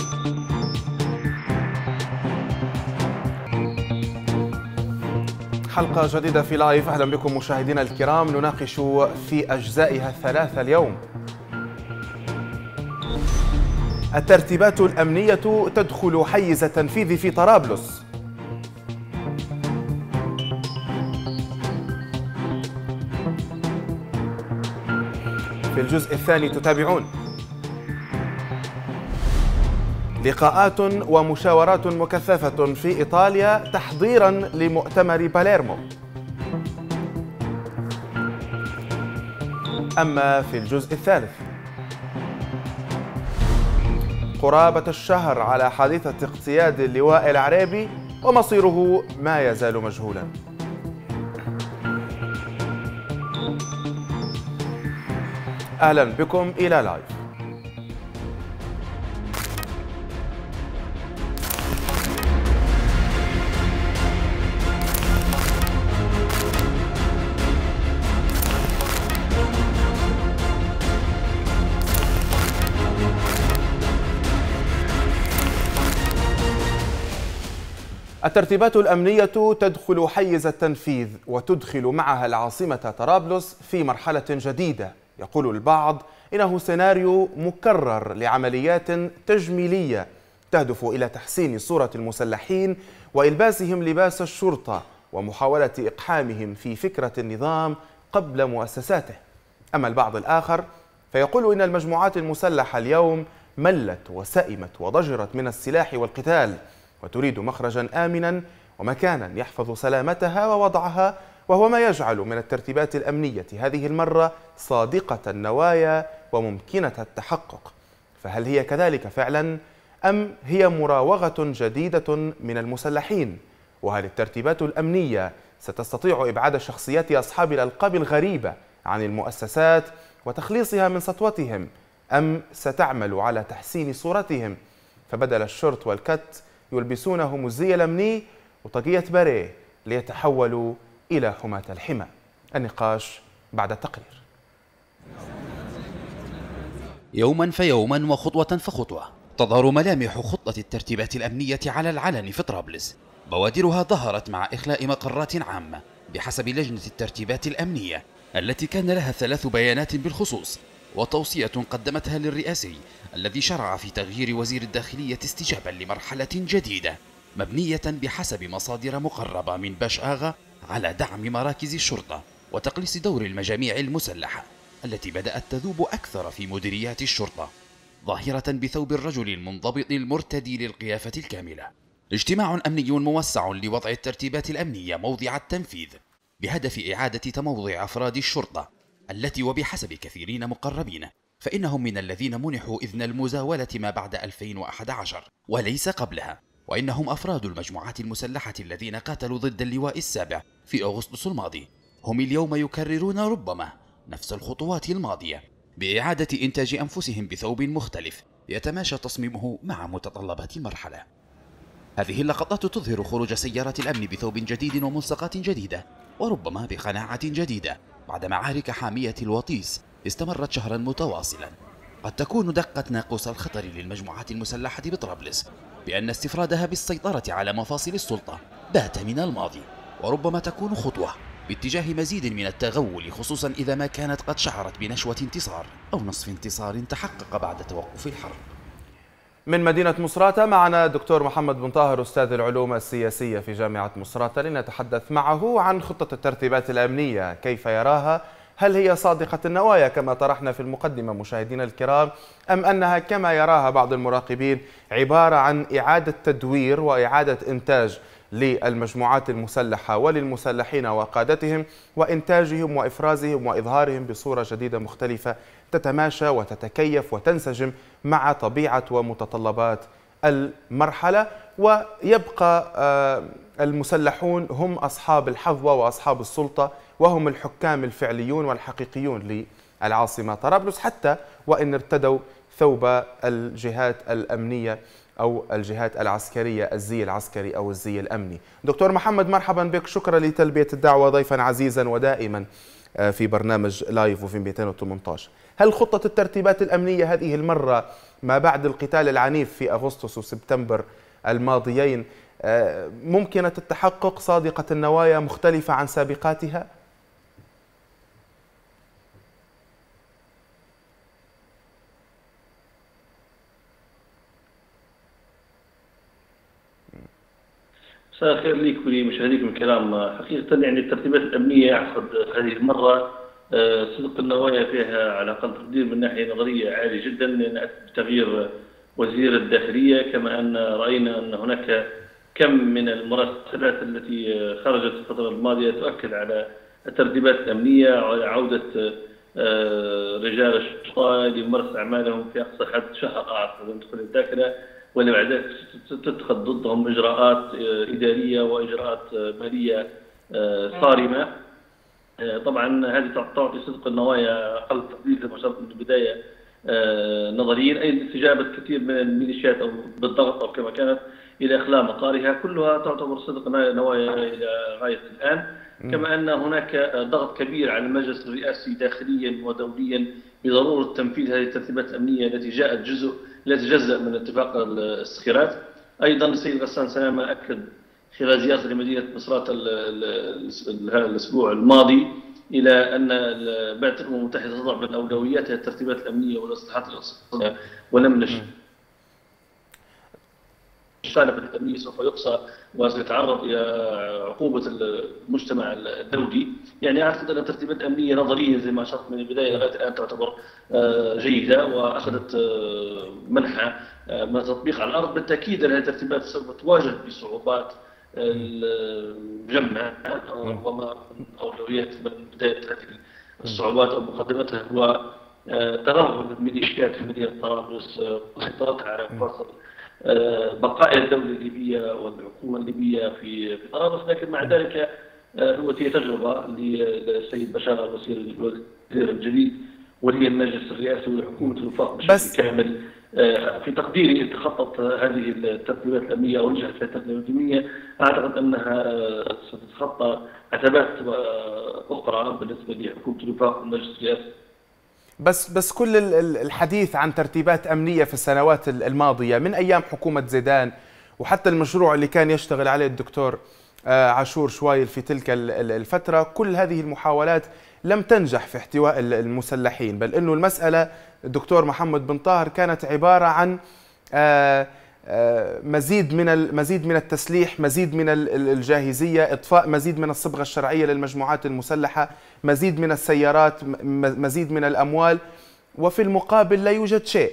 حلقة جديدة في لايف. أهلا بكم مشاهدينا الكرام. نناقش في أجزائها الثلاثة اليوم: الترتيبات الأمنية تدخل حيز التنفيذ في طرابلس، في الجزء الثاني تتابعون لقاءات ومشاورات مكثفة في إيطاليا تحضيراً لمؤتمر باليرمو. أما في الجزء الثالث قرابة الشهر على حادثة اقتياد اللواء العريبي ومصيره ما يزال مجهولاً. أهلاً بكم إلى لايف. الترتيبات الأمنية تدخل حيز التنفيذ وتدخل معها العاصمة طرابلس في مرحلة جديدة. يقول البعض إنه سيناريو مكرر لعمليات تجميلية تهدف إلى تحسين صورة المسلحين وإلباسهم لباس الشرطة ومحاولة إقحامهم في فكرة النظام قبل مؤسساته. أما البعض الآخر فيقول إن المجموعات المسلحة اليوم ملت وسئمت وضجرت من السلاح والقتال، وتريد مخرجا آمنا ومكانا يحفظ سلامتها ووضعها، وهو ما يجعل من الترتيبات الأمنية هذه المرة صادقة النوايا وممكنة التحقق. فهل هي كذلك فعلا أم هي مراوغة جديدة من المسلحين؟ وهل الترتيبات الأمنية ستستطيع إبعاد شخصيات أصحاب الألقاب الغريبة عن المؤسسات وتخليصها من سطوتهم، أم ستعمل على تحسين صورتهم فبدل الشورت والكت يلبسونهم الزي الأمني وطاقية باريه ليتحولوا إلى حماة الحمى؟ النقاش بعد التقرير. يوما فيوما وخطوة فخطوة تظهر ملامح خطة الترتيبات الأمنية على العلن في طرابلس. بوادرها ظهرت مع إخلاء مقرات عامة بحسب لجنة الترتيبات الأمنية التي كان لها 3 بيانات بالخصوص، وتوصية قدمتها للرئاسي الذي شرع في تغيير وزير الداخلية استجابا لمرحلة جديدة مبنية بحسب مصادر مقربة من باش آغا على دعم مراكز الشرطة وتقليص دور المجاميع المسلحة التي بدأت تذوب أكثر في مديريات الشرطة، ظاهرة بثوب الرجل المنضبط المرتدي للقيافة الكاملة. اجتماع أمني موسع لوضع الترتيبات الأمنية موضع التنفيذ بهدف إعادة تموضع أفراد الشرطة التي وبحسب كثيرين مقربين فإنهم من الذين منحوا إذن المزاولة ما بعد 2011 وليس قبلها، وإنهم أفراد المجموعات المسلحة الذين قاتلوا ضد اللواء السابع في أغسطس الماضي. هم اليوم يكررون ربما نفس الخطوات الماضية بإعادة إنتاج أنفسهم بثوب مختلف يتماشى تصميمه مع متطلبات المرحلة. هذه اللقطات تظهر خروج سيارة الأمن بثوب جديد وملصقات جديدة وربما بقناعة جديدة بعد معارك حامية الوطيس استمرت شهرا متواصلا. قد تكون دقة ناقوس الخطر للمجموعات المسلحة بطرابلس بأن استفرادها بالسيطرة على مفاصل السلطة بات من الماضي، وربما تكون خطوة باتجاه مزيد من التغول، خصوصا إذا ما كانت قد شعرت بنشوة انتصار أو نصف انتصار تحقق بعد توقف الحرب. من مدينة مصراتة معنا دكتور محمد بن طاهر أستاذ العلوم السياسية في جامعة مصراتة لنتحدث معه عن خطة الترتيبات الأمنية، كيف يراها؟ هل هي صادقة النوايا كما طرحنا في المقدمة مشاهدينا الكرام، أم أنها كما يراها بعض المراقبين عبارة عن إعادة تدوير وإعادة إنتاج للمجموعات المسلحة وللمسلحين وقادتهم وإنتاجهم وإفرازهم وإظهارهم بصورة جديدة مختلفة تتماشى وتتكيف وتنسجم مع طبيعة ومتطلبات المرحلة، ويبقى المسلحون هم أصحاب الحظوة وأصحاب السلطة وهم الحكام الفعليون والحقيقيون للعاصمة طرابلس، حتى وإن ارتدوا ثوب الجهات الأمنية أو الجهات العسكرية، الزي العسكري أو الزي الأمني. دكتور محمد مرحبا بك، شكرا لتلبية الدعوة، ضيفا عزيزا ودائما في برنامج لايف وفي 218. هل خطة الترتيبات الأمنية هذه المرة ما بعد القتال العنيف في أغسطس وسبتمبر الماضيين ممكنة التحقق، صادقة النوايا، مختلفة عن سابقاتها؟ مساء الخير لك ولمشاهديكم الكرام. حقيقة يعني الترتيبات الأمنية أعتقد هذه المرة صدق النوايا فيها على أقل تقدير من ناحية نظرية عالي جدا، لأن تغيير وزير الداخلية، كما أن رأينا أن هناك كم من المراسلات التي خرجت في الفترة الماضية تؤكد على الترتيبات الأمنية وعلى عودة رجال الشرطة لممارسة أعمالهم في أقصى حد شهر أعتقد من دخول الذاكرة، واللي بعد ذلك تتخذ ضدهم إجراءات إدارية وإجراءات مالية صارمة. طبعا هذه تعطي صدق النوايا أقل تقدير زي ما أشرت من البداية نظريا، أي استجابة كثير من الميليشيات أو بالضغط أو كما كانت إلى إخلاء مقارها، كلها تعتبر صدق نوايا إلى غاية الآن. كما أن هناك ضغط كبير على المجلس الرئاسي داخليا ودوليا بضرورة تنفيذ هذه الترتيبات الأمنية التي جاءت لا تتجزأ من اتفاق الاستخيرات. أيضا السيد غسان سلامة أكد خلال زيارته لمدينة مصرات الأسبوع الماضي إلى أن بعثة الأمم المتحدة تضع من أولوياتها الترتيبات الأمنية والإصلاحات الاقتصادية، ولم نشهد الشارع الأمني سوف يقصى وسيتعرض إلى عقوبة المجتمع الدولي. يعني أعتقد أن الترتيبات الأمنية نظريا زي ما أشرت من البداية لغاية الآن تعتبر جيدة وأخذت منحى من التطبيق على الأرض. بالتأكيد أن هذه الترتيبات سوف تواجه بصعوبات جمع، وما أولويات من بداية هذه الصعوبات أو مقدمتها هو ترهب الميليشيات في مدينة طرابلس وسيطرتها على فصل بقايا الدولة الليبية والحكومة الليبية في طرابلس. لكن مع ذلك هي تجربة للسيد بشار الوزير الجديد ولي المجلس الرئاسي وحكومة الوفاق بشكل كامل. في تقديري تخطط هذه الترتيبات الأمنية أو نجحت في الترتيبات الأمنية، أعتقد أنها ستتخطى عتبات أخرى بالنسبة لحكومة الوفاق والمجلس الرئاسي. بس كل الحديث عن ترتيبات أمنية في السنوات الماضية من أيام حكومة زيدان، وحتى المشروع اللي كان يشتغل عليه الدكتور عاشور شوايل في تلك الفترة، كل هذه المحاولات لم تنجح في احتواء المسلحين، بل أنه المسألة الدكتور محمد بن طاهر كانت عبارة عن مزيد من التسليح، مزيد من الجاهزية، إضفاء مزيد من الصبغة الشرعية للمجموعات المسلحة، مزيد من السيارات، مزيد من الأموال، وفي المقابل لا يوجد شيء.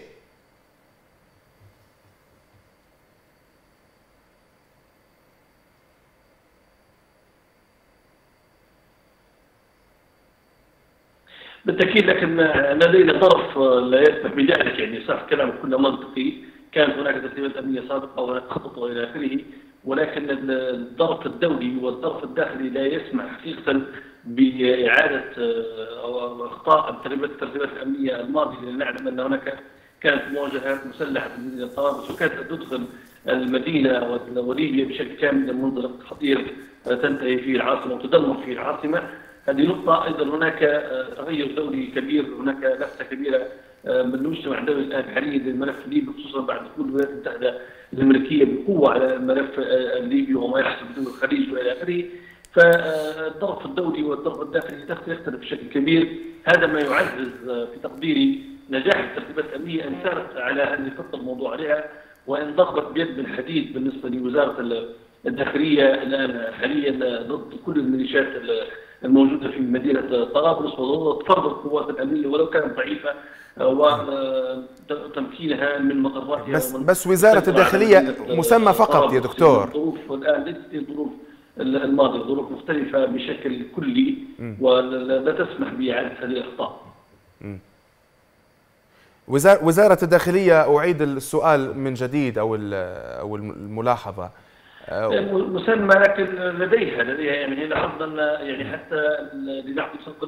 بالتأكيد، لكن لدينا طرف لا يسمح بذلك. يعني صح كلامك كله منطقي، كانت هناك ترتيبات أمنية سابقة وهناك خطط وإلى آخره، ولكن الظرف الدولي والظرف الداخلي لا يسمح حقيقة بإعادة أو إخطاء الترتيبات الأمنية الماضية، لأن نعلم أن هناك كانت مواجهات مسلحة في مدينة طرابلس، وكانت تدخل المدينة وليبيا بشكل كامل منطلق خطير تنتهي فيه العاصمة وتدمر فيه العاصمة. هذه نقطة. أيضا هناك تغير دولي كبير، هناك لفتة كبيرة من المجتمع الدولي الآن حاليا للملف الليبي، خصوصا بعد دخول الولايات المتحدة الأمريكية بقوة على الملف الليبي وما يحصل بدول الخليج وإلى آخره. فالضغط الدولي والضغط الداخلي يختلف بشكل كبير. هذا ما يعزز في تقديري نجاح الترتيبات الأمنية أن سارت على أن يخط الموضوع عليها، وأن ضربت بيد بالحديد بالنسبة لوزارة الداخلية الآن حاليا ضد كل الميليشيات الموجودة في مدينة طرابلس، وضرورة فرض القوات الأمنية ولو كانت ضعيفة وتمكينها من مقراتها. بس وزارة الداخلية مسمى فقط يا دكتور. الظروف الآن ليست الظروف الماضية، ظروف مختلفة بشكل كلي ولا تسمح بإعادة هذه الأخطاء. وزارة الداخلية، أعيد السؤال من جديد أو الملاحظة. مسمى، لكن لديها يعني لاحظنا يعني حتى لنعطي صدق.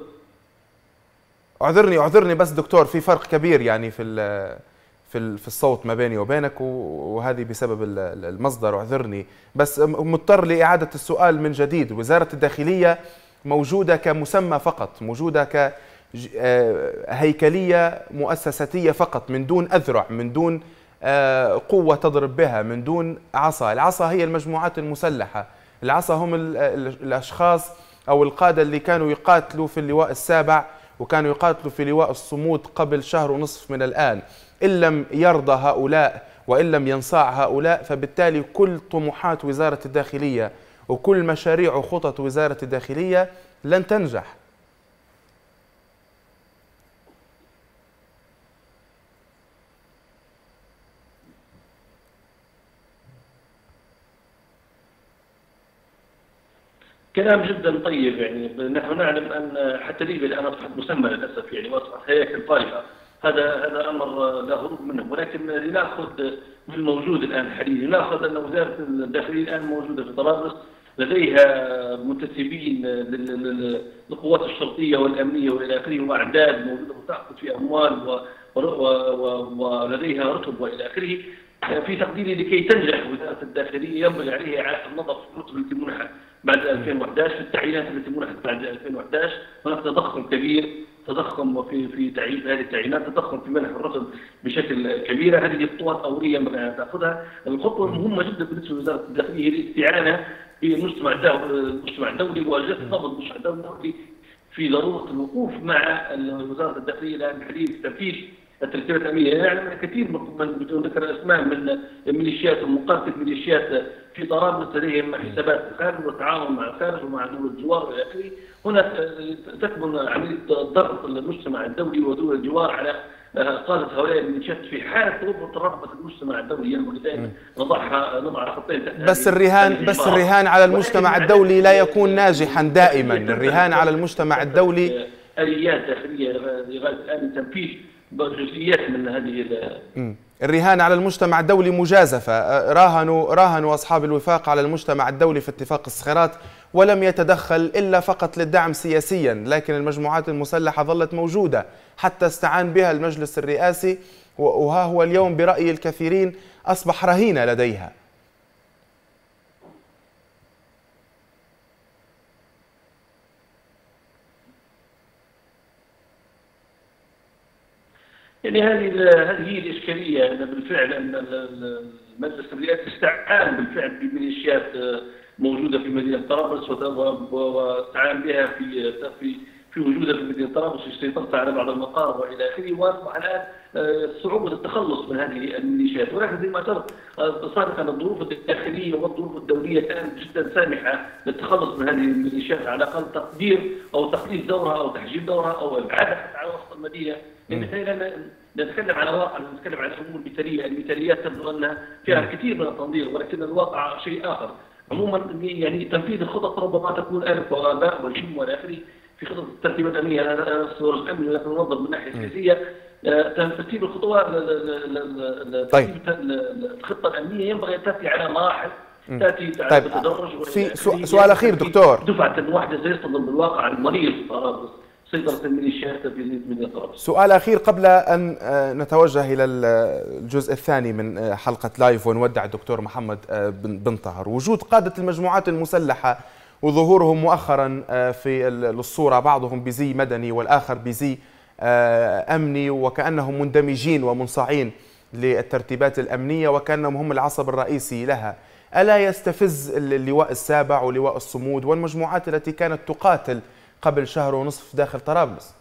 اعذرني بس دكتور، في فرق كبير يعني في الصوت ما بيني وبينك، وهذه بسبب المصدر، اعذرني بس مضطر لإعادة السؤال من جديد. وزارة الداخلية موجودة كمسمى فقط، موجودة هيكلية مؤسساتية فقط، من دون أذرع، من دون قوة تضرب بها، من دون عصا. العصا هي المجموعات المسلحة، العصا هم الأشخاص أو القادة اللي كانوا يقاتلوا في اللواء السابع وكانوا يقاتلوا في لواء الصمود قبل شهر ونصف من الآن. إن لم يرضى هؤلاء وإن لم ينصاع هؤلاء، فبالتالي كل طموحات وزارة الداخلية وكل مشاريع وخطط وزارة الداخلية لن تنجح. كلام جدا طيب. يعني نحن نعلم ان حتى ليبيا الان اصبحت مسمى للاسف، يعني واصبحت هياكل طائفه. هذا امر لا هروب منه، ولكن لناخذ بالموجود الان حاليا. ناخذ ان وزاره الداخليه الان موجوده في طرابلس، لديها منتسبين للقوات الشرطيه والامنيه والى اخره، واعداد موجوده وتاخذ في اموال ولديها رتب والى اخره. في تقديري لكي تنجح وزاره الداخليه ينبغي عليها اعاده النظر في الرتب التي منحت بعد 2011، في التعيينات التي منحت بعد 2011. هناك تضخم كبير، تضخم في تعيين هذه التعيينات، تضخم في منح الرتب بشكل كبير. هذه خطوات اوليه ينبغي ان تاخذها. الخطوه المهمه جدا بالنسبه لوزاره الداخليه هي الاستعانه بالمجتمع الدولي واجهزه ضبط المجتمع الدولي في ضروره الوقوف مع وزاره الداخليه الان حاليا في تنفيذ الترتيبات الامنيه. نعلم ان كثير من بدون ذكر اسماء من الميليشيات ومقاتله ميليشيات في طرابلس لديهم حسابات في الخارج وتعاون مع الخارج ومع دول الجوار والى اخره. هنا تكمن عمليه ضغط المجتمع الدولي ودول الجوار على قاده هؤلاء الميليشيات في حاله رغبه المجتمع الدولي. ينبغي دائما نضع خطين تحت. بس الرهان على المجتمع الدولي لا يكون ناجحا دائما. الرهان على المجتمع الدولي اليات داخليه لغايه الان لتنفيذ جزئيات من هذه الرهان على المجتمع الدولي مجازفة. راهنوا أصحاب الوفاق على المجتمع الدولي في اتفاق الصخيرات ولم يتدخل إلا فقط للدعم سياسيا، لكن المجموعات المسلحة ظلت موجودة حتى استعان بها المجلس الرئاسي، وها هو اليوم برأي الكثيرين أصبح رهينة لديها. يعني هذه هي الاشكاليه، ان بالفعل ان المجلس الرئاسي استعان بالفعل بميليشيات موجوده في مدينه طرابلس واستعان بها في وجودها في مدينه طرابلس في سيطرتها على بعض المقار والى اخره. واصبح الان صعوبه التخلص من هذه الميليشيات، ولكن زي ما اشرت سابقا الظروف الداخليه والظروف الدوليه كانت جدا سامحه للتخلص من هذه الميليشيات، على الاقل تقدير او تقليل دورها او تحجيم دورها او ابعادها على وسط المدينه. لان احنا نتكلم على واقع، نتكلم على امور مثاليه، المثاليات تبدو انها فيها الكثير من التنظير، ولكن الواقع شيء اخر. عموما يعني تنفيذ الخطط ربما تكون الف وغباء والهم والى اخره. في خطط الترتيب الامني انا استورج امني ولكن ننظر من الناحيه السياسيه. ترتيب الخطوات، الخطه الامنيه ينبغي ان تاتي على مراحل، تاتي بتدرج. في سؤال اخير دكتور. دفعه واحده سيصطدم بالواقع المريض طرابلس، سيطرة الميليشيات في مدينة طرابلس. سؤال أخير قبل أن نتوجه إلى الجزء الثاني من حلقة لايف ونودع الدكتور محمد بن طاهر. وجود قادة المجموعات المسلحة وظهورهم مؤخرا في الصورة، بعضهم بزي مدني والآخر بزي أمني، وكأنهم مندمجين ومنصاعين للترتيبات الأمنية وكأنهم هم العصب الرئيسي لها، ألا يستفز اللواء السابع ولواء الصمود والمجموعات التي كانت تقاتل قبل شهر ونصف داخل طرابلس؟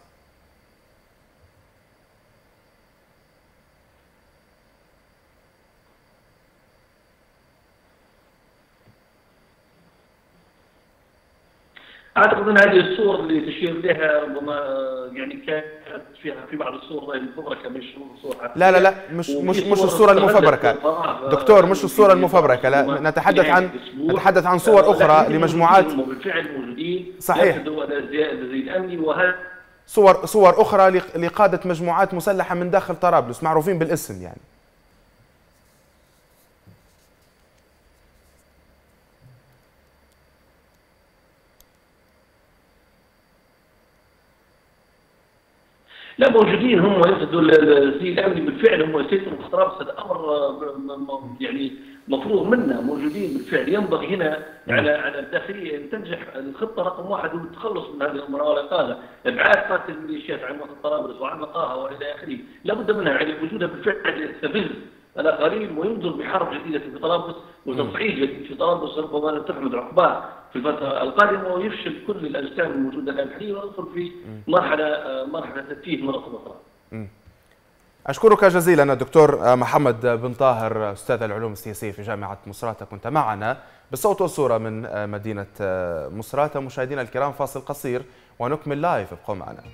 اعتقد ان هذه الصور اللي تشير اليها ربما يعني كانت فيها في بعض الصور المفبركه، مش صور. لا مش الصوره المفبركه دكتور، مش الصوره المفبركه، لا نتحدث عن صور اخرى لمجموعات بالفعل موجودين. صحيح. زي الامني وهذا صور اخرى لقاده مجموعات مسلحه من داخل طرابلس معروفين بالاسم يعني. لا موجودين، هم يقصدوا زي الامني بالفعل هم يسيطروا في طرابلس. هذا امر يعني مفروض منا موجودين بالفعل. ينبغي هنا على الداخليه ان تنجح الخطه رقم واحد والتخلص من هذه المراوغات، هذا ابعاد قاده الميليشيات عن منطقه طرابلس وعن مقاها والى اخره، لابد منها يعني وجودها بالفعل يستفز الاخرين وينظر بحرب جديده في طرابلس وتصعيد جديد في طرابلس ربما لا تحمد عقباه في الفتره القادمه ويفشل كل الاجسام الموجوده الان حاليا ويدخل في مرحله تتيه مره اخرى. أشكرك جزيلا الدكتور محمد بن طاهر أستاذ العلوم السياسية في جامعة مصراتة، كنت معنا بالصوت والصورة من مدينة مصراتة. مشاهدينا الكرام فاصل قصير ونكمل لايف، ابقوا معنا.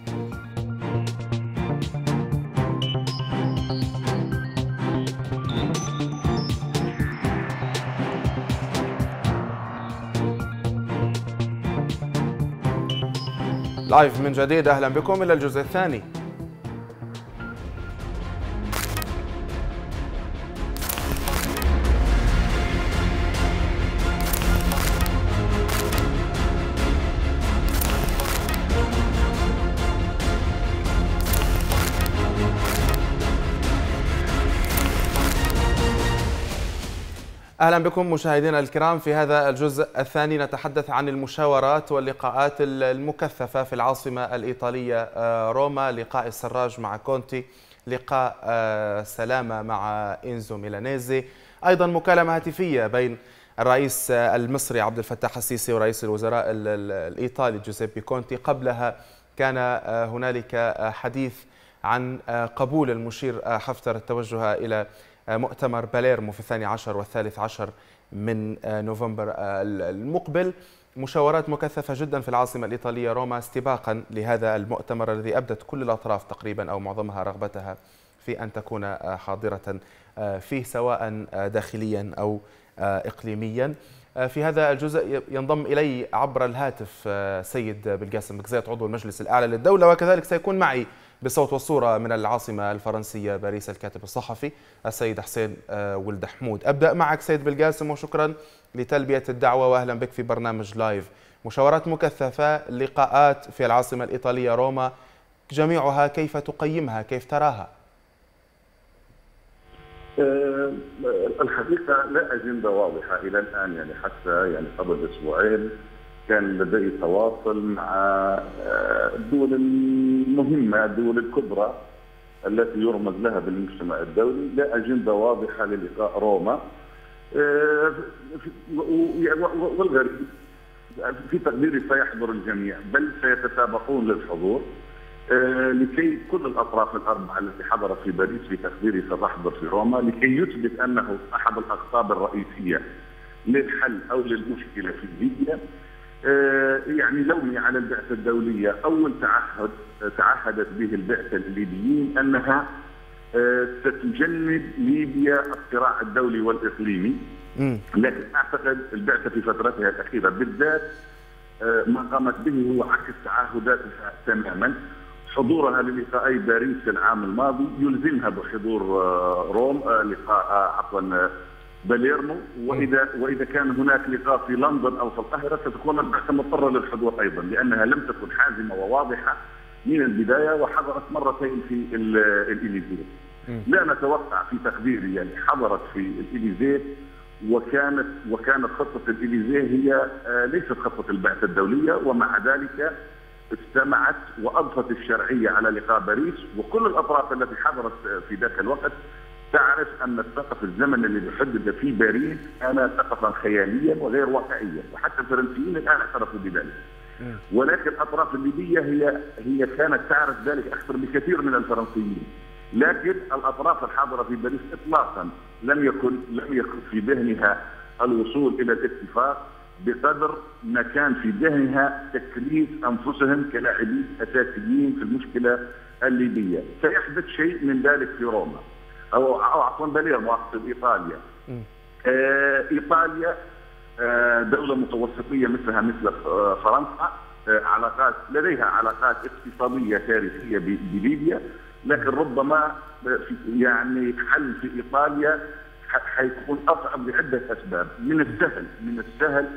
لايف من جديد، أهلا بكم إلى الجزء الثاني. أهلا بكم مشاهدينا الكرام. في هذا الجزء الثاني نتحدث عن المشاورات واللقاءات المكثفة في العاصمة الإيطالية روما، لقاء السراج مع كونتي، لقاء سلامة مع إنزو ميلانيزي، أيضا مكالمة هاتفية بين الرئيس المصري عبد الفتاح السيسي ورئيس الوزراء الإيطالي جوزيبي كونتي. قبلها كان هنالك حديث عن قبول المشير حفتر التوجه إلى مؤتمر باليرمو في 12 و13 من نوفمبر المقبل. مشاورات مكثفة جدا في العاصمة الإيطالية روما استباقا لهذا المؤتمر الذي أبدت كل الأطراف تقريبا أو معظمها رغبتها في أن تكون حاضرة فيه سواء داخليا أو إقليميا. في هذا الجزء ينضم إلي عبر الهاتف سيد بالقاسم بكزيت عضو المجلس الأعلى للدولة، وكذلك سيكون معي بالصوت والصورة من العاصمة الفرنسية باريس الكاتب الصحفي السيد حسين ولد حمود. أبدأ معك سيد بالقاسم وشكرا لتلبية الدعوة وأهلا بك في برنامج لايف. مشاورات مكثفة، لقاءات في العاصمة الإيطالية روما، جميعها كيف تقيمها؟ كيف تراها؟ الحقيقة لا أجندة واضحة إلى الآن، يعني حتى قبل أسبوعين كان لدي تواصل مع الدول المهمة، الدول الكبرى التي يرمز لها بالمجتمع الدولي. لا أجندة واضحة للقاء روما، والغريب في تقديري سيحضر الجميع بل سيتسابقون للحضور، لكي كل الأطراف الأربعة التي حضرت في باريس في تقديري ستحضر في روما، لكي يثبت أنه أحد الأقطاب الرئيسية للحل أو للمشكلة في ليبيا. يعني لومي على البعثة الدولية، أول تعهد تعهدت به البعثة الليبيين أنها ستجنب ليبيا الصراع الدولي والإقليمي، لكن أعتقد البعثة في فترتها الأخيرة بالذات ما قامت به هو عكس تعهداتها تماما. حضورها للقاء باريس العام الماضي يلزمها بحضور باليرمو، واذا كان هناك لقاء في لندن او في القاهره ستكون البعثه مضطره للحضور ايضا، لانها لم تكن حازمه وواضحه من البدايه وحضرت مرتين في الإليزيه. لا نتوقع في تقديري، حضرت في الإليزيه وكانت خطه الإليزيه هي ليست خطه البعثه الدوليه، ومع ذلك استمعت واضفت الشرعيه على لقاء باريس. وكل الاطراف التي حضرت في ذاك الوقت تعرف ان السقف الزمني اللي بيحدد في باريس كان سقفا خياليا وغير واقعيا، وحتى الفرنسيين الان اعترفوا بذلك. ولكن الاطراف الليبيه هي كانت تعرف ذلك اكثر بكثير من الفرنسيين، لكن الاطراف الحاضره في باريس اطلاقا لم يكن في ذهنها الوصول الى الاتفاق بقدر ما كان في ذهنها تكليف انفسهم كلاعبين اساسيين في المشكله الليبيه. سيحدث شيء من ذلك في روما او عفوا باليرمو، اقصد ايطاليا. ايطاليا دوله متوسطيه مثل فرنسا، لديها علاقات اقتصاديه تاريخيه بليبيا، لكن ربما حل في ايطاليا حيكون اصعب لعده اسباب. من السهل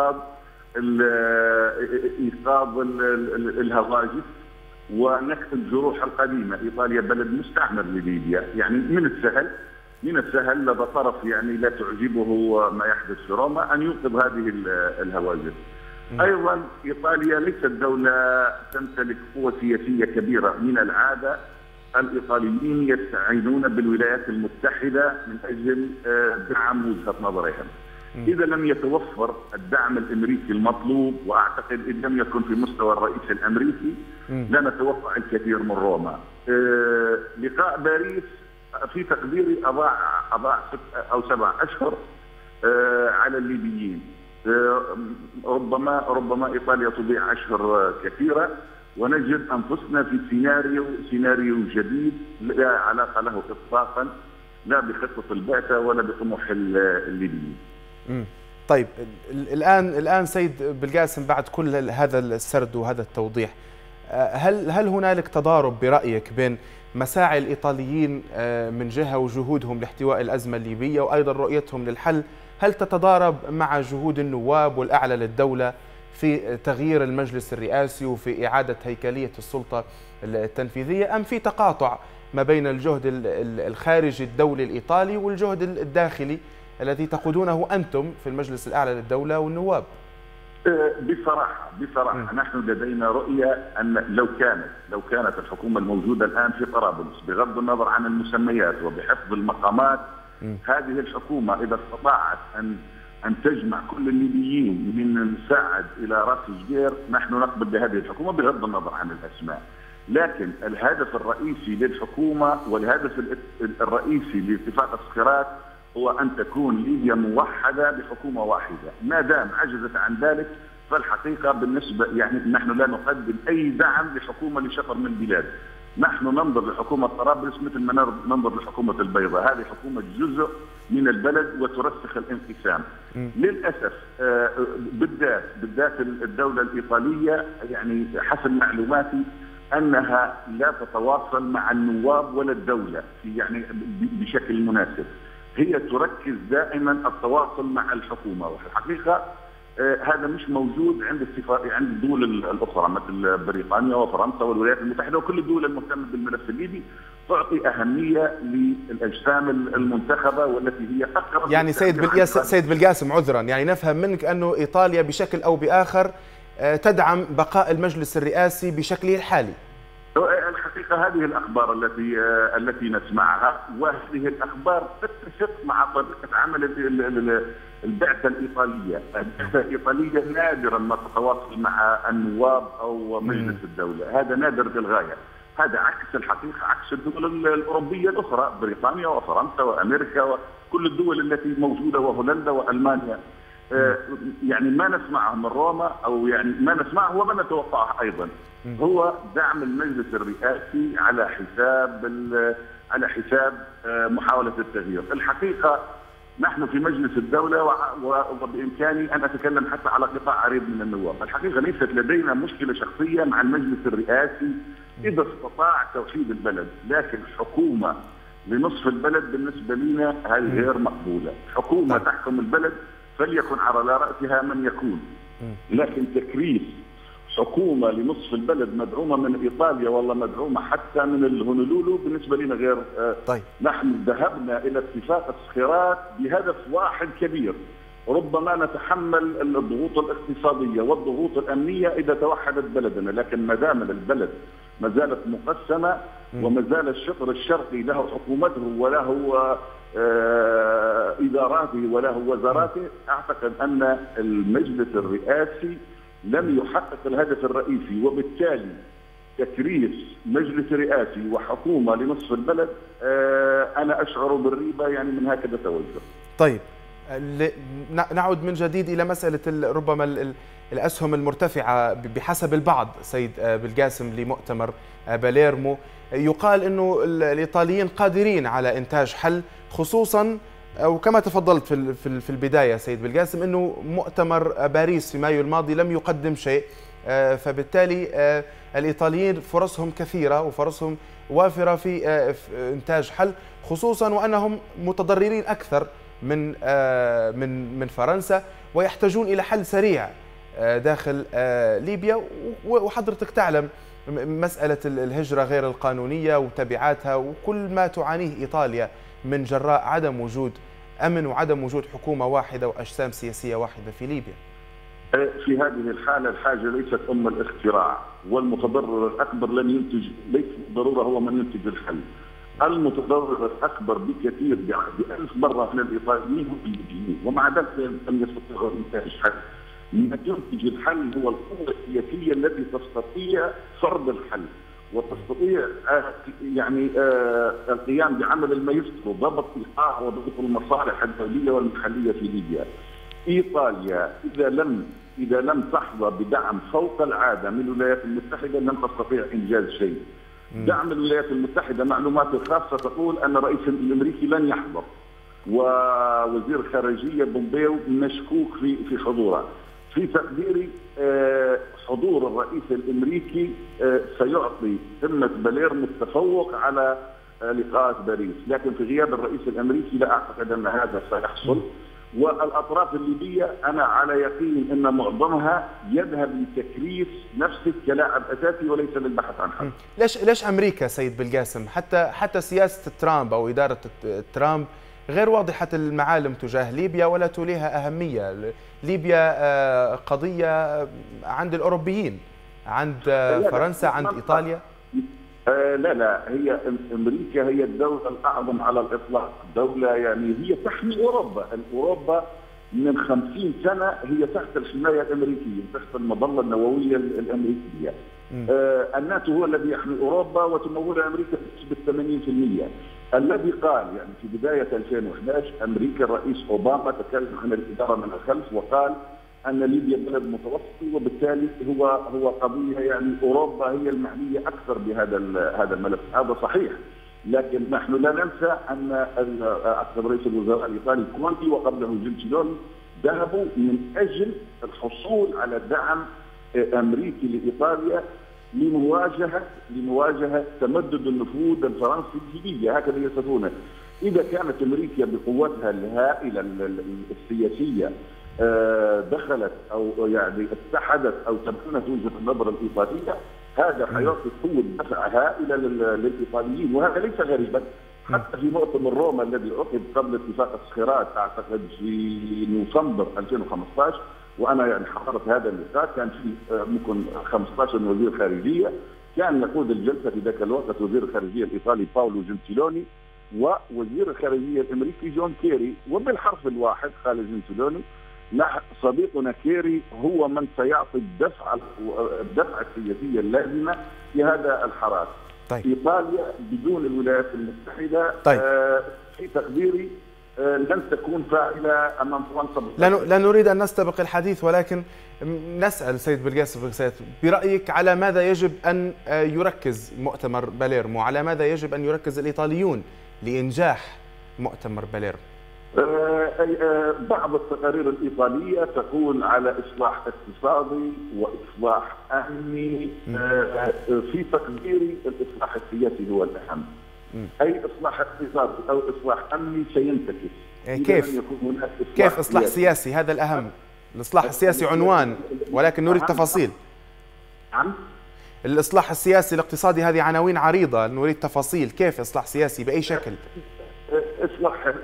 ايقاظ الهواجس ونكت الجروح القديمه. ايطاليا بلد مستعمر لليبيا، من السهل من السهل لدى طرف يعني لا تعجبه ما يحدث في روما أن ينقذ هذه الهواجس. أيضا إيطاليا ليست دولة تمتلك قوة سياسية كبيرة. من العادة الإيطاليين يستعينون بالولايات المتحدة من أجل دعم وجهة نظرهم. إذا لم يتوفر الدعم الأمريكي المطلوب، وأعتقد إن لم يكن في مستوى الرئيس الأمريكي، لا نتوقع الكثير من روما. لقاء باريس في تقديري أضاع 6 أو 7 أشهر على الليبيين. ربما إيطاليا تضيع أشهر كثيرة، ونجد أنفسنا في سيناريو جديد لا علاقة له إطلاقا لا بخطة البعثة ولا بطموح الليبيين. طيب الآن سيد بالقاسم، بعد كل هذا السرد وهذا التوضيح، هل هنالك تضارب برأيك بين مساعي الإيطاليين من جهة وجهودهم لاحتواء الأزمة الليبية وأيضا رؤيتهم للحل؟ هل تتضارب مع جهود النواب والأعلى للدولة في تغيير المجلس الرئاسي وفي إعادة هيكلية السلطة التنفيذية، أم في تقاطع ما بين الجهد الخارجي الدولي الإيطالي والجهد الداخلي الذي تقودونه أنتم في المجلس الأعلى للدولة والنواب؟ بصراحة نحن لدينا رؤية أن لو كانت الحكومة الموجودة الآن في طرابلس بغض النظر عن المسميات وبحفظ المقامات، هذه الحكومة إذا استطاعت أن تجمع كل الليبيين من مساعد إلى راس جدير، نحن نقبل بهذه الحكومة بغض النظر عن الأسماء. لكن الهدف الرئيسي للحكومة والهدف الرئيسي لاتفاق الصخيرات هو أن تكون ليبيا موحدة بحكومة واحدة. ما دام عجزت عن ذلك فالحقيقة بالنسبة يعني نحن لا نقدم أي دعم لحكومة لشطر من البلاد. نحن ننظر لحكومة طرابلس مثل ما ننظر لحكومة البيضاء، هذه حكومة جزء من البلد وترسخ الانقسام. للأسف بالذات الدولة الإيطالية يعني حسب معلوماتي أنها لا تتواصل مع النواب ولا الدولة يعني بشكل مناسب. هي تركز دائما التواصل مع الحكومة، وفي الحقيقة هذا مش موجود عند الدول الأخرى مثل بريطانيا وفرنسا والولايات المتحدة وكل الدول المهتمة بالملف الليبي تعطي أهمية للأجسام المنتخبة والتي هي أقرب. يعني سيد بالقاسم عذرا، يعني نفهم منك أنه إيطاليا بشكل أو بآخر تدعم بقاء المجلس الرئاسي بشكله الحالي. الحقيقة هذه الأخبار التي نسمعها، وهذه الأخبار تتفق مع طريقة عمل البعثة الإيطالية. البعثة الإيطالية نادرا ما تتواصل مع النواب أو مجلس الدولة، هذا نادر للغاية. هذا عكس الحقيقة عكس الدول الأوروبية الأخرى، بريطانيا وفرنسا وأمريكا وكل الدول التي موجودة وهولندا وألمانيا. يعني ما نسمعه من روما أو يعني ما نسمعه وما نتوقعه أيضا هو دعم المجلس الرئاسي على حساب محاولة التغيير. الحقيقة نحن في مجلس الدولة وبإمكاني أن أتكلم حتى على قطاع عريض من النواب. الحقيقة ليست لدينا مشكلة شخصية مع المجلس الرئاسي إذا استطاع توحيد البلد، لكن حكومة لنصف البلد بالنسبة لنا هذه غير مقبولة. حكومة تحكم البلد فليكن على رأسها من يكون، لكن تكريس حكومة لنصف البلد مدعومة من إيطاليا والله مدعومة حتى من الهونولولو بالنسبة لنا غير. طيب. نحن ذهبنا إلى اتفاق الصخيرات بهدف واحد كبير، ربما نتحمل الضغوط الاقتصادية والضغوط الأمنية إذا توحدت بلدنا، لكن ما دام البلد ما زالت مقسمة وما زال الشطر الشرقي له حكومته وله إداراته وله وزاراته، أعتقد أن المجلس الرئاسي لم يحقق الهدف الرئيسي، وبالتالي تكريس مجلس رئاسي وحكومة لنصف البلد أنا أشعر بالريبة يعني من هكذا توجه. طيب نعود من جديد إلى مسألة ربما الأسهم المرتفعة بحسب البعض سيد بالقاسم لمؤتمر باليرمو. يقال أنه الإيطاليين قادرين على إنتاج حل، خصوصا أو كما تفضلت في البداية سيد بالقاسم أنه مؤتمر باريس في مايو الماضي لم يقدم شيء، فبالتالي الإيطاليين فرصهم كثيرة وفرصهم وافرة في إنتاج حل، خصوصا وأنهم متضررين أكثر من فرنسا ويحتاجون إلى حل سريع داخل ليبيا. وحضرتك تعلم مسألة الهجرة غير القانونية وتبعاتها وكل ما تعانيه إيطاليا من جراء عدم وجود أمن وعدم وجود حكومة واحدة وأجسام سياسية واحدة في ليبيا. في هذه الحالة الحاجة ليست الاختراع، والمتضرر الأكبر لن ينتج، ليس بالضرورة هو من ينتج الحل. المتضرر الأكبر بكثير ب1000 مرة من الإيطاليين هم الليبيين، ومع ذلك لم يستطيعوا إنتاج حل. ما ينتج الحل هو القوة السياسية التي تستطيع فرض الحل وتستطيع القيام بعمل المايسترو، ضبط ايقاع وضبط المصالح الدولية والمحلية في ليبيا. إيطاليا إذا لم تحظى بدعم فوق العادة من الولايات المتحدة لن تستطيع إنجاز شيء. دعم الولايات المتحدة، معلومات خاصة تقول أن الرئيس الأمريكي لن يحضر، ووزير خارجية بومبيو مشكوك في حضوره. في تقديري حضور الرئيس الأمريكي سيعطي ذمة باليرمو التفوق على لقاءات باريس، لكن في غياب الرئيس الأمريكي لا أعتقد أن هذا سيحصل. والأطراف الليبية أنا على يقين أن معظمها يذهب لتكريس نفسه كلاعب أساسي وليس للبحث عن حل. ليش أمريكا سيد بالقاسم؟ حتى سياسة ترامب أو إدارة ترامب غير واضحة المعالم تجاه ليبيا ولا توليها أهمية. ليبيا قضية عند الأوروبيين، عند فرنسا، عند إيطاليا. لا هي أمريكا هي الدولة الأعظم على الإطلاق، دولة يعني هي تحمي أوروبا. أوروبا من 50 سنة هي تحت الحماية الأمريكية، تحت المظلة النووية الأمريكية. الناتو هو الذي يحمي أوروبا وتمولها أمريكا بنسبة 80%. الذي قال يعني في بداية 2011 أمريكا الرئيس أوباما تكلم عن الإدارة من الخلف وقال أن ليبيا بلد متوسطي، وبالتالي هو قضية يعني أوروبا هي المعنية أكثر بهذا الملف. هذا صحيح، لكن نحن لا ننسى أن رئيس الوزراء الإيطالي كونتي وقبله جنتيلوني ذهبوا من أجل الحصول على دعم أمريكي لإيطاليا لمواجهة تمدد النفوذ الفرنسي في ليبيا، هكذا يصفونه. إذا كانت أمريكا بقوتها الهائلة السياسية دخلت أو يعني اتحدت أو تبنت وجهة النظر الإيطالية، هذا حيعطي قوة دفع هائلة للإيطاليين، وهذا ليس غريبا. حتى في مؤتمر روما الذي عقد قبل اتفاق الصخيرات أعتقد في نوفمبر 2015، وأنا يعني حضرت هذا اللقاء، كان في ممكن 15 وزير خارجية، كان يقود الجلسة في ذاك الوقت وزير الخارجية الإيطالي باولو جنتيلوني ووزير الخارجية الأمريكي جون كيري، وبالحرف الواحد قال جنتيلوني صديقنا كيري هو من سيعطي الدفعة السياسية اللازمة في هذا الحراك. طيب. إيطاليا بدون الولايات المتحدة طيب. في تقديري لن تكون فاعلة أمام فرنسا. لا نريد أن نستبق الحديث، ولكن نسأل سيد بالقاسم برأيك على ماذا يجب أن يركز مؤتمر باليرمو، على ماذا يجب أن يركز الإيطاليون لإنجاح مؤتمر باليرمو؟ بعض التقارير الإيطالية تقول على إصلاح اقتصادي وإصلاح أمني. في تقديري الإصلاح السياسي هو الأهم. أي إصلاح اقتصادي أو إصلاح أمني سينتكس. كيف إصلاح سياسي؟ هذا الأهم. الإصلاح السياسي عنوان، ولكن نريد تفاصيل. الإصلاح السياسي الاقتصادي هذه عناوين عريضة، نريد تفاصيل. كيف إصلاح سياسي بأي شكل؟ إصلاح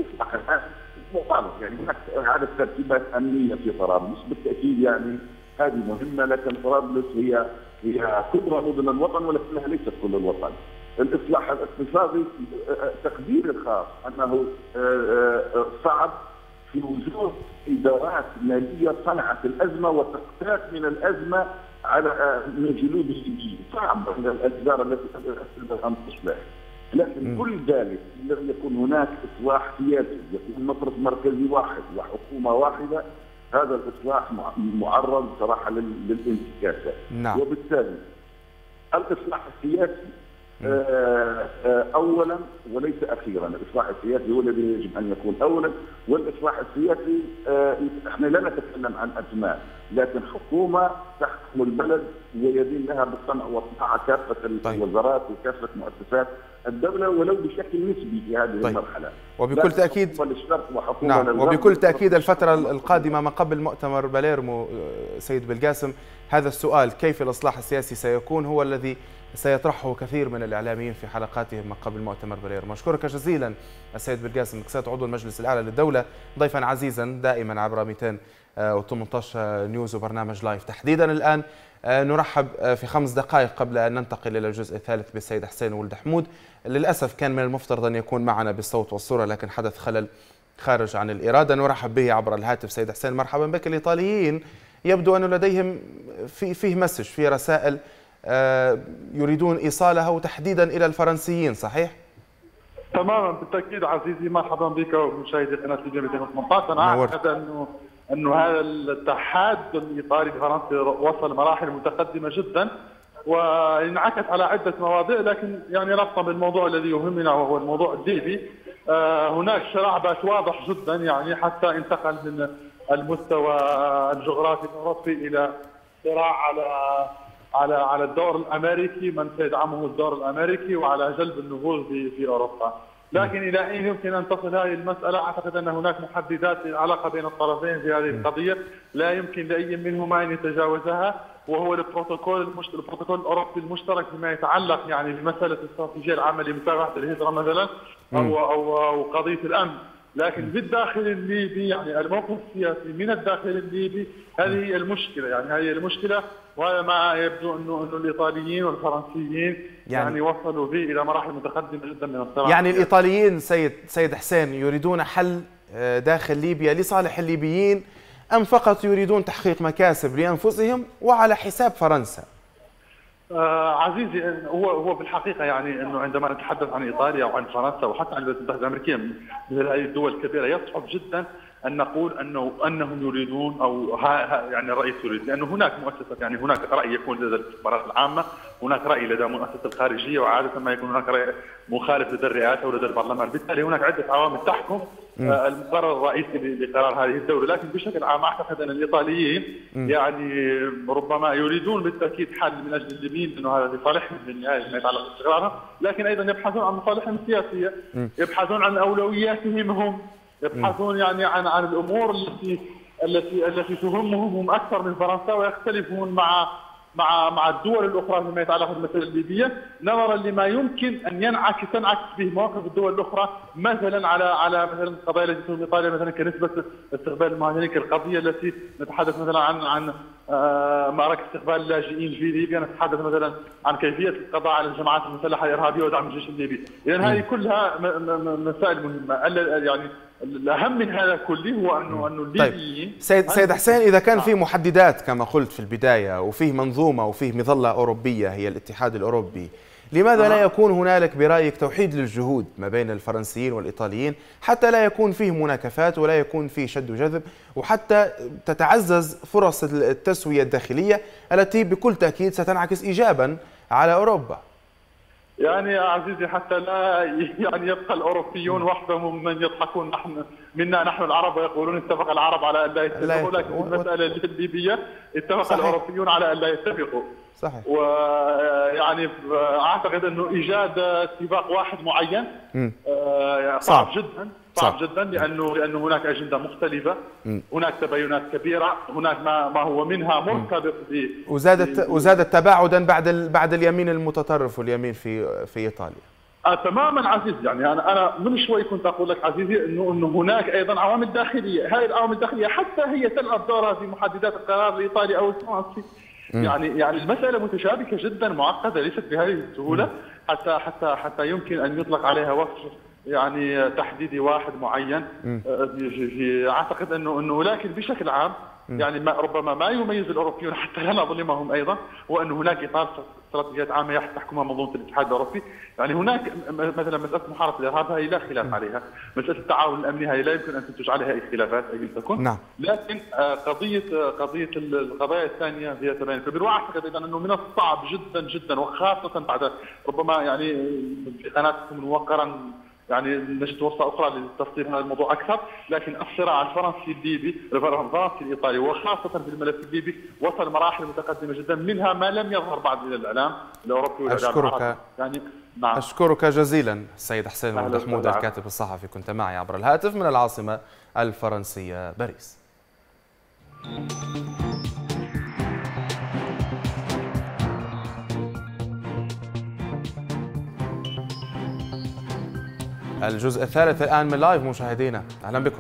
يعني هناك عدد ترتيبات أمنية في طرابلس بالتأكيد، يعني هذه مهمة، لكن طرابلس هي كبرى مدن الوطن ولكنها ليست كل الوطن. الإصلاح الاقتصادي تقديري الخاص أنه صعب في وجود إدارات مالية صنعت الأزمة وتقتات من الأزمة على من جلود الليبيين. صعب الإدارة التي أن تصلح، لكن كل ذلك لم يكن هناك إصلاح سياسي، يكون مصرف مركزي واحد وحكومة واحدة، هذا الإصلاح معرض صراحة للانتكاسة. نعم. وبالتالي الإصلاح السياسي أولا وليس أخيرا. الإصلاح السياسي هو الذي يجب أن يكون أولا، والإصلاح السياسي احنا لا نتكلم عن أزمات، لكن حكومة تحكم البلد ويدين لها بالصنع والصناعة كافة الوزارات وكافة مؤسسات الدولة ولو بشكل نسبي في هذه المرحلة. وبكل تأكيد وبكل تأكيد الفترة القادمة ما قبل مؤتمر باليرمو سيد بالقاسم، هذا السؤال كيف الإصلاح السياسي سيكون هو الذي سيطرحه كثير من الإعلاميين في حلقاتهم قبل مؤتمر باليرمو. أشكرك جزيلا السيد بالقاسم مكسات، عضو المجلس الأعلى للدولة، ضيفا عزيزا دائما عبر 218 نيوز وبرنامج لايف تحديدا. الآن نرحب في 5 دقائق قبل أن ننتقل إلى الجزء الثالث بالسيد حسين ولد حمود. للأسف كان من المفترض أن يكون معنا بالصوت والصورة، لكن حدث خلل خارج عن الإرادة. نرحب به عبر الهاتف. سيد حسين مرحبا بك. الإيطاليين يبدو أن لديهم فيه مسج، في رسائل يريدون إيصالها وتحديدا إلى الفرنسيين، صحيح؟ تماما بالتأكيد عزيزي، مرحبا بك ومشاهدي قناة ليبيا 218. أنا أعتقد أنه هذا الاتحاد الإيطالي الفرنسي وصل مراحل متقدمة جدا وانعكس على عدة مواضيع، لكن يعني ربطا بالموضوع الذي يهمنا وهو الموضوع الليبي، هناك صراع بات واضح جدا، يعني حتى انتقل من المستوى الجغرافي الأوروبي إلى صراع على الدور الامريكي، من سيدعمه الدور الامريكي، وعلى جلب النفوذ في اوروبا. لكن الى اين يمكن ان تصل هذه المساله؟ اعتقد ان هناك محددات للعلاقه بين الطرفين في هذه القضيه لا يمكن لاي منهما ان يتجاوزها، وهو البروتوكول الاوروبي المشترك فيما يتعلق يعني بمساله الاستراتيجيه العامه لمتابعه الهجره مثلا او قضيه الامن. لكن بالداخل الليبي يعني الموقف السياسي من الداخل الليبي هذه المشكله، يعني هذه المشكله، وهذا ما يبدو انه الايطاليين والفرنسيين يعني وصلوا به الى مراحل متقدمه جدا من الصراع. يعني الايطاليين سيد حسين يريدون حل داخل ليبيا لصالح الليبيين، ام فقط يريدون تحقيق مكاسب لانفسهم وعلى حساب فرنسا؟ عزيزي، هو بالحقيقه يعني انه عندما نتحدث عن ايطاليا وعن فرنسا وحتى عن الولايات المتحده الامريكيه مثل هذه الدول الكبيره، يصعب جدا ان نقول انهم يريدون او يعني الرئيس يريد، لانه هناك مؤسسه، يعني هناك راي يكون لدى الاستخبارات العامه، هناك راي لدى مؤسسه الخارجيه، وعاده ما يكون هناك راي مخالف لدى الرئاسه ولدى البرلمان، بالتالي هناك عده عوامل تحكم المقرر الرئيسي لقرار هذه الدوله. لكن بشكل عام اعتقد ان الايطاليين يعني ربما يريدون بالتاكيد حل من اجل الليبيين، لانه هذا لصالحهم في النهايه ما يتعلق باستقرارهم، لكن ايضا يبحثون عن مصالحهم السياسيه، يبحثون عن اولوياتهم هم، يبحثون يعني عن الامور التي تهمهم هم اكثر من فرنسا، ويختلفون مع الدول الاخرى فيما يتعلق بالمساله الليبيه، نظرا لما يمكن ان تنعكس به مواقف الدول الاخرى، مثلا على مثلا القضايا التي تهم ايطاليا، مثلا كنسبه استقبال المهاجرين، كالقضيه التي نتحدث مثلا عن معركه استقبال اللاجئين في ليبيا، نتحدث مثلا عن كيفيه القضاء على الجماعات المسلحه الارهابيه ودعم الجيش الليبي. اذا هذه كلها مسائل مهمه، يعني الأهم من هذا كله هو أنه الليبيين. طيب سيد حسين، إذا كان في محددات كما قلت في البداية، وفيه منظومة وفيه مظلة أوروبية هي الاتحاد الأوروبي، لماذا لا يكون هنالك برأيك توحيد للجهود ما بين الفرنسيين والإيطاليين، حتى لا يكون فيه مناكفات ولا يكون فيه شد وجذب، وحتى تتعزز فرص التسوية الداخلية التي بكل تأكيد ستنعكس إيجابا على أوروبا؟ يعني يا عزيزي، حتى لا يعني يبقى الاوروبيون وحدهم من يضحكون نحن العرب، ويقولون اتفق العرب على ان لا يتفقوا، لكن في المساله الليبيه اتفق الاوروبيون على ان لا يتفقوا. صحيح. ويعني اعتقد انه ايجاد اتفاق واحد معين صعب جدا لانه هناك اجنده مختلفه، هناك تباينات كبيره، هناك ما هو منها مرتبط وزادت تباعدا بعد اليمين المتطرف واليمين في ايطاليا. تماما عزيزي، يعني انا من شوي كنت اقول لك عزيزي انه هناك ايضا عوامل داخليه، هذه العوامل الداخليه حتى هي تلعب دورها في محددات القرار الايطالي او الفرنسي. يعني المساله متشابكه جدا، معقده، ليست بهذه السهوله حتى يمكن ان يطلق عليها وصف يعني تحديدي واحد معين. اعتقد انه لكن بشكل عام يعني ربما ما يميز الاوروبيون حتى لا نظلمهم ايضا، هو ان هناك اطار استراتيجيات عامه تحكمها منظومه الاتحاد الاوروبي. يعني هناك مثلا مساله محاربه الارهاب هذه لا خلاف عليها، مساله التعاون الامني هذه لا يمكن ان تنتج عليها اي خلافات اي تكن. نعم. لكن قضيه القضايا الثانيه فيها تباين كبير، واعتقد ايضا انه من الصعب جدا جدا، وخاصه بعد ربما يعني في قناتكم مؤخرا يعني نجد فرصه اخرى لتفصيل هذا الموضوع اكثر، لكن الصراع الفرنسي الليبي، الفرنسي الايطالي، وخاصه في الملف الليبي، وصل مراحل متقدمه جدا، منها ما لم يظهر بعد الى الاعلام الاوروبي والاعلام العربي. يعني نعم. اشكرك جزيلا السيد حسين ولد حمود الكاتب الصحفي، كنت معي عبر الهاتف من العاصمه الفرنسيه باريس. الجزء الثالث الآن من لايف مشاهدينا، أهلا بكم.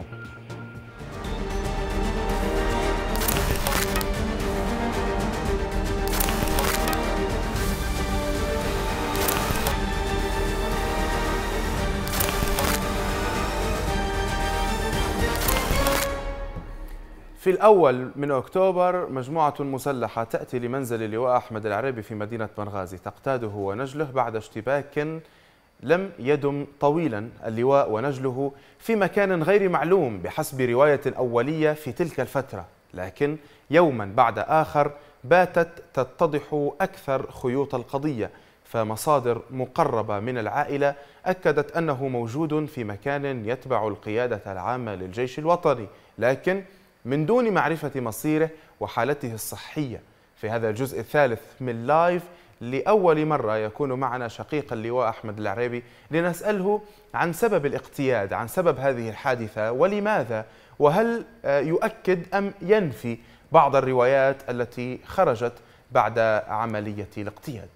في الأول من أكتوبر مجموعة مسلحة تأتي لمنزل اللواء أحمد العريبي في مدينة بنغازي تقتاده ونجله بعد اشتباك لم يدم طويلا اللواء ونجله في مكان غير معلوم بحسب رواية أولية في تلك الفترة، لكن يوما بعد آخر باتت تتضح أكثر خيوط القضية، فمصادر مقربة من العائلة أكدت أنه موجود في مكان يتبع القيادة العامة للجيش الوطني، لكن من دون معرفة مصيره وحالته الصحية. في هذا الجزء الثالث من لايف لأول مرة يكون معنا شقيق اللواء أحمد العريبي لنسأله عن سبب الاقتياد، عن سبب هذه الحادثة ولماذا، وهل يؤكد أم ينفي بعض الروايات التي خرجت بعد عملية الاقتياد.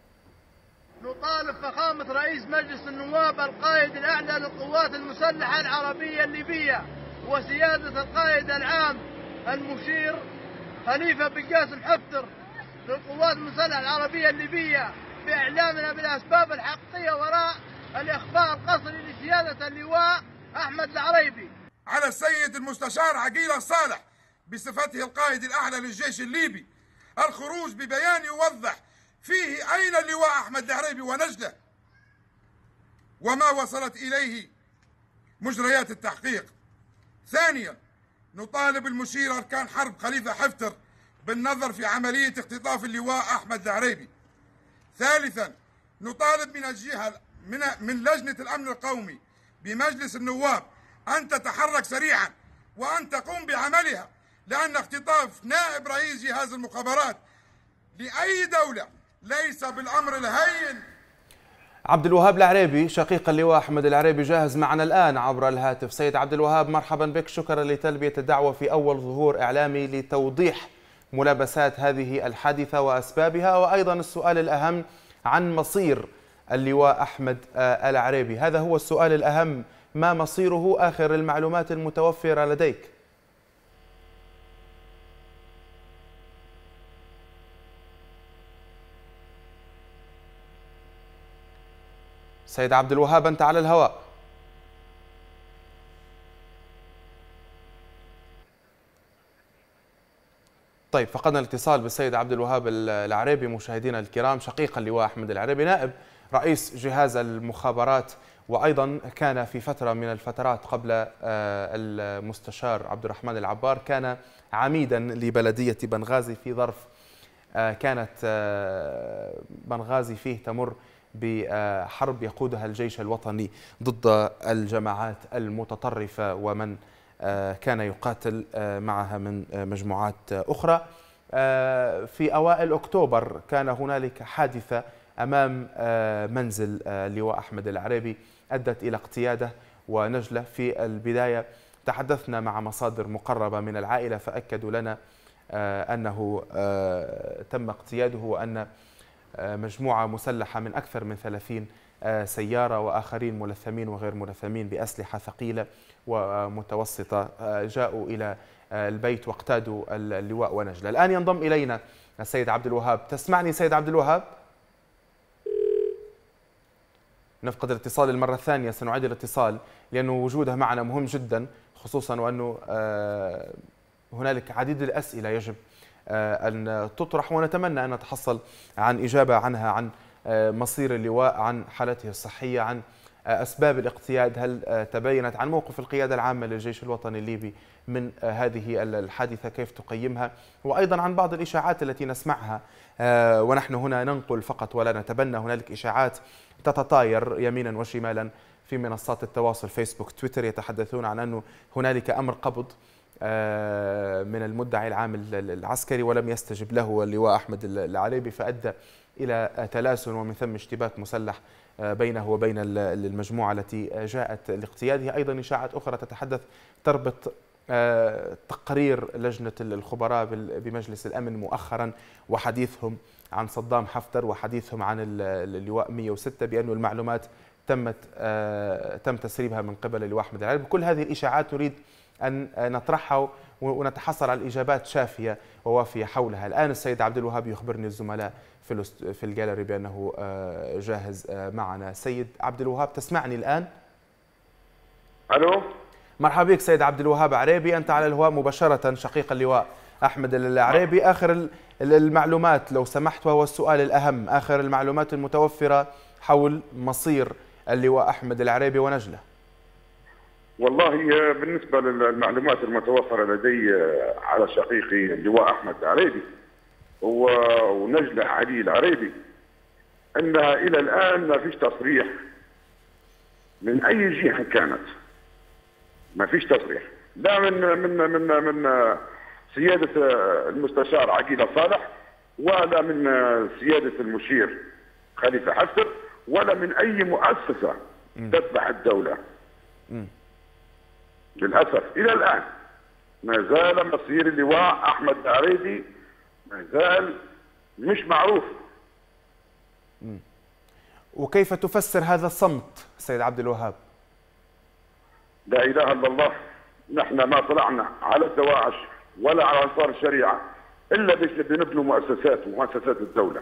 نطالب فخامة رئيس مجلس النواب القائد الأعلى للقوات المسلحة العربية الليبية وسيادة القائد العام المشير خليفة بن قاسم حفتر للقوات المسلحة العربية الليبية بإعلامنا بالأسباب الحقيقية وراء الإخفاء القسري لسيادة اللواء أحمد العريبي على السيد المستشار عقيل الصالح بصفته القائد الأعلى للجيش الليبي الخروج ببيان يوضح فيه أين اللواء أحمد العريبي ونجله وما وصلت إليه مجريات التحقيق. ثانيا، نطالب المشير أركان حرب خليفة حفتر بالنظر في عملية اختطاف اللواء أحمد العريبي. ثالثا، نطالب من الجهة من لجنة الأمن القومي بمجلس النواب أن تتحرك سريعا وأن تقوم بعملها، لأن اختطاف نائب رئيس جهاز المخابرات لأي دولة ليس بالأمر الهين. عبد الوهاب العريبي شقيق اللواء أحمد العريبي جاهز معنا الآن عبر الهاتف. سيد عبد الوهاب، مرحبا بك، شكرا لتلبية الدعوة في أول ظهور إعلامي لتوضيح ملابسات هذه الحادثة وأسبابها، وأيضا السؤال الأهم عن مصير اللواء أحمد العريبي. هذا هو السؤال الأهم، ما مصيره آخر المعلومات المتوفرة لديك؟ سيد عبد الوهاب، أنت على الهواء. طيب، فقدنا الاتصال بالسيد عبد الوهاب العريبي مشاهدينا الكرام، شقيق اللواء أحمد العريبي نائب رئيس جهاز المخابرات، وأيضا كان في فترة من الفترات قبل المستشار عبد الرحمن العبار كان عميدا لبلدية بنغازي في ظرف كانت بنغازي فيه تمر بحرب يقودها الجيش الوطني ضد الجماعات المتطرفة ومن كان يقاتل معها من مجموعات أخرى. في أوائل أكتوبر كان هنالك حادثة أمام منزل اللواء أحمد العريبي أدت إلى اقتياده ونجله. في البداية تحدثنا مع مصادر مقربة من العائلة فأكدوا لنا أنه تم اقتياده وأن مجموعة مسلحة من أكثر من 30 سيارة وآخرين ملثمين وغير ملثمين بأسلحة ثقيلة ومتوسطة جاءوا إلى البيت واقتادوا اللواء ونجله. الآن ينضم إلينا السيد عبد الوهاب. تسمعني سيد عبد الوهاب؟ نفقد الاتصال المرة الثانية، سنعيد الاتصال لأنه وجوده معنا مهم جدا، خصوصا وأنه هنالك عديد الأسئلة يجب أن تطرح ونتمنى أن نتحصل عن إجابة عنها، عن مصير اللواء، عن حالته الصحية، عن أسباب الاقتياد، هل تبينت، عن موقف القيادة العامة للجيش الوطني الليبي من هذه الحادثة كيف تقيمها، وأيضا عن بعض الإشاعات التي نسمعها ونحن هنا ننقل فقط ولا نتبنى. هنالك إشاعات تتطاير يمينا وشمالا في منصات التواصل فيسبوك تويتر يتحدثون عن أنه هنالك أمر قبض من المدعي العام العسكري ولم يستجب له اللواء أحمد العريبي، فأدى إلى تلاسن ومن ثم اشتباك مسلح بينه وبين المجموعة التي جاءت لاقتياده. أيضا إشاعات أخرى تتحدث تربط تقرير لجنة الخبراء بمجلس الأمن مؤخرا وحديثهم عن صدام حفتر وحديثهم عن اللواء 106 بأن المعلومات تم تسريبها من قبل اللواء أحمد العريبي. كل هذه الإشاعات نريد أن نطرحها ونتحصل على إجابات شافية ووافية حولها. الآن السيد عبد الوهاب يخبرني الزملاء في الجاليري بأنه جاهز معنا. سيد عبد الوهاب تسمعني الآن؟ ألو، مرحبا بك سيد عبد الوهاب عريبي، أنت على الهواء مباشرة شقيق اللواء أحمد العريبي. آخر المعلومات لو سمحت، وهو السؤال الأهم، آخر المعلومات المتوفرة حول مصير اللواء أحمد العريبي ونجلة. والله بالنسبة للمعلومات المتوفرة لدي على شقيقي اللواء أحمد العريبي ونجلة علي العريبي، أنها إلى الآن ما فيش تصريح من أي جهة كانت، ما فيش تصريح لا من سيادة المستشار عقيل صالح، ولا من سيادة المشير خليفة حفتر، ولا من أي مؤسسة تتبع الدولة. للأسف إلى الآن ما زال مصير اللواء أحمد العريبي ما زال مش معروف. وكيف تفسر هذا الصمت سيد عبد الوهاب؟ لا إله إلا الله، نحن ما طلعنا على الدواعش ولا على أنصار الشريعة إلا بس بنبنوا مؤسسات الدولة.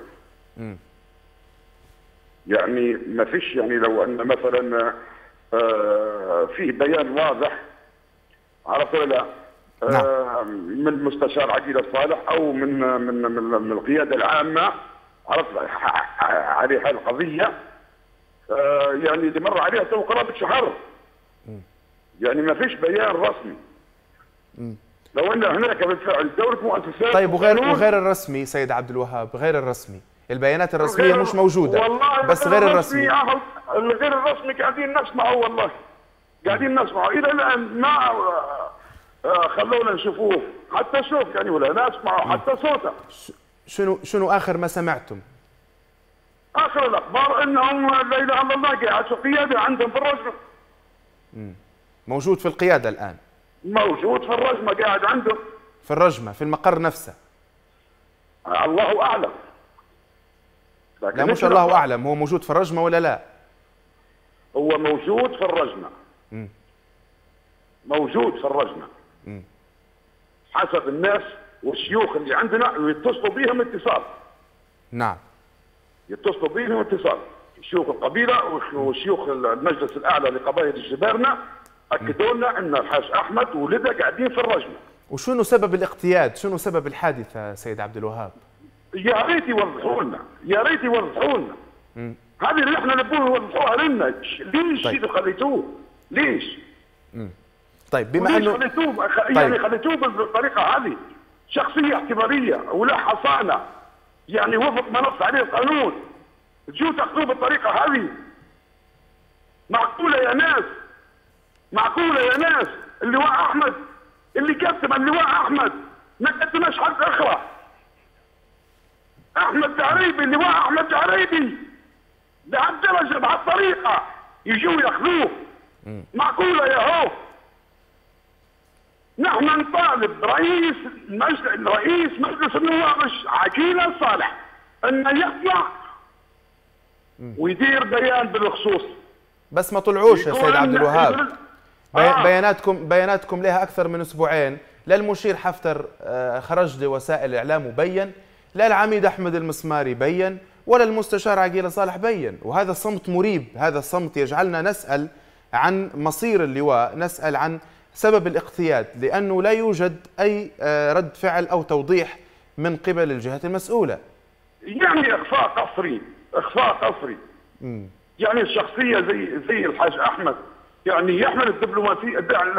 يعني ما فيش، يعني لو أن مثلا فيه بيان واضح، عرفت ولا لا، من المستشار عقيل صالح أو من القيادة العامة، عرفت عليها القضية، يعني اللي مر عليها تو قرابة شهر، يعني ما فيش بيان رسمي. لو ان هناك بالفعل دولة مؤسسات. طيب وغير الرسمي سيد عبد الوهاب، غير الرسمي، البيانات الرسمية مش موجودة والله، بس غير الرسمي. غير الرسمي قاعدين نسمعه، والله قاعدين نسمعه إلى الآن ما خلونا نشوفوه، حتى شوف يعني ولا نسمعه حتى صوته. شنو آخر ما سمعتم؟ آخر الأخبار أنهم لا إله إلا الله قاعد في القيادة عندهم في الرجمة. موجود في القيادة الآن؟ موجود في الرجمة، قاعد عندهم في الرجمة في المقر نفسه. الله أعلم. لا مش الله أعلم، هو موجود في الرجمة ولا لا؟ هو موجود في الرجمة. موجود في الرجمة. حسب الناس والشيوخ اللي عندنا يتصلوا بهم اتصال. نعم. يتصلوا بهم اتصال، شيوخ القبيلة وشيوخ المجلس الأعلى لقبائل الجبارنة أكدوا لنا أن الحاج أحمد وولده قاعدين في الرجمة. وشنو سبب الاقتياد؟ شنو سبب الحادثة سيد عبد الوهاب؟ يا ريت يوضحوا لنا، يا ريت يوضحوا لنا. هذه اللي احنا نبغى يوضحوها لنا، ليش اللي خليتوه؟ ليش؟ طيب بما انه خليتوه يعني خليتوه بالطريقة هذه، شخصية اعتبارية ولا حصانة، يعني وفق ما نص عليه القانون، تجوا تاخذوه بالطريقة هذه؟ معقولة يا ناس؟ معقولة يا ناس؟ اللواء أحمد اللي كتب اللواء أحمد ما كتبناش حد أخرى. أحمد العريبي، اللواء أحمد العريبي بهالدرجة بهالطريقة يجوا ياخذوه؟ معقولة يا هو؟ نحن نطالب رئيس مجلس النواب عقيل صالح أنه يطلع ويدير بيان بالخصوص. بس ما طلعوش يا سيد عبد الوهاب. بياناتكم لها أكثر من أسبوعين، لا المشير حفتر خرج لوسائل الإعلام وبين، لا العميد أحمد المسماري بين، ولا المستشار عقيل صالح بين. وهذا الصمت مريب، هذا الصمت يجعلنا نسأل عن مصير اللواء، نسأل عن سبب الاقتياد، لأنه لا يوجد أي رد فعل أو توضيح من قبل الجهات المسؤولة. يعني إخفاء قسري، إخفاء قسري. يعني الشخصية زي الحاج أحمد يعني يحمل الدبلوماسية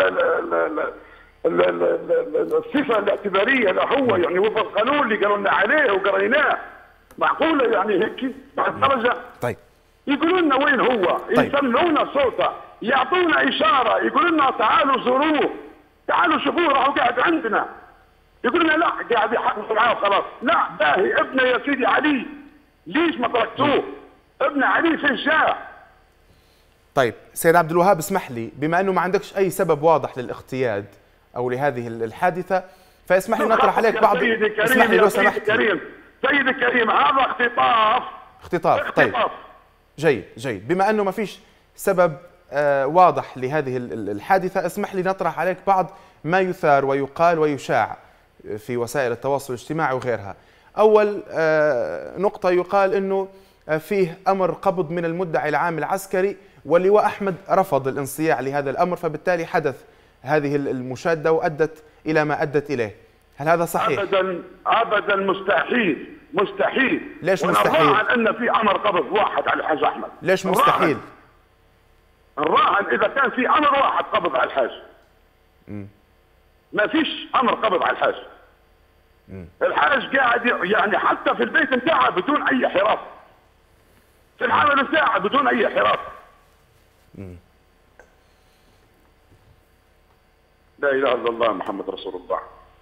الصفة الاعتبارية له هو، يعني وفق القانون اللي قالوا لنا عليه وقريناه. معقولة يعني هيك بهالدرجة؟ طيب يقولوا لنا وين هو؟ يسمعونا صوته، يعطونا إشارة، يقولوا لنا تعالوا زوروه، تعالوا شوفوه راهو قاعد عندنا. يقولوا لنا لا قاعد يحققوا معاه خلاص. لا باهي ابنه يا سيدي علي، ليش ما تركتوه؟ ابن علي فين جاء؟ طيب سيد عبد الوهاب اسمح لي، بما انه ما عندكش اي سبب واضح للاقتياد او لهذه الحادثه، فاسمح لي نطرح عليك بعض. اسمح لي لو سمحت. سيدي الكريم هذا اختطاف. طيب جيد. بما انه ما فيش سبب واضح لهذه الحادثة. اسمح لي نطرح عليك بعض ما يثار ويقال ويشاع في وسائل التواصل الاجتماعي وغيرها. أول نقطة يقال أنه فيه أمر قبض من المدعي العام العسكري، واللواء أحمد رفض الانصياع لهذا الأمر، فبالتالي حدث هذه المشادة وأدت إلى ما أدت إليه. هل هذا صحيح؟ أبدا مستحيل مستحيل. ليش مستحيل؟ ونراهن أن في أمر قبض واحد على الحاج أحمد. ليش مستحيل؟ نراهن إذا كان في أمر واحد قبض على الحاج. ما فيش أمر قبض على الحاج. الحاج قاعد يعني حتى في البيت بتاعه بدون أي حراسة، في العمل بتاعه بدون أي حراسة. لا إله إلا الله محمد رسول الله.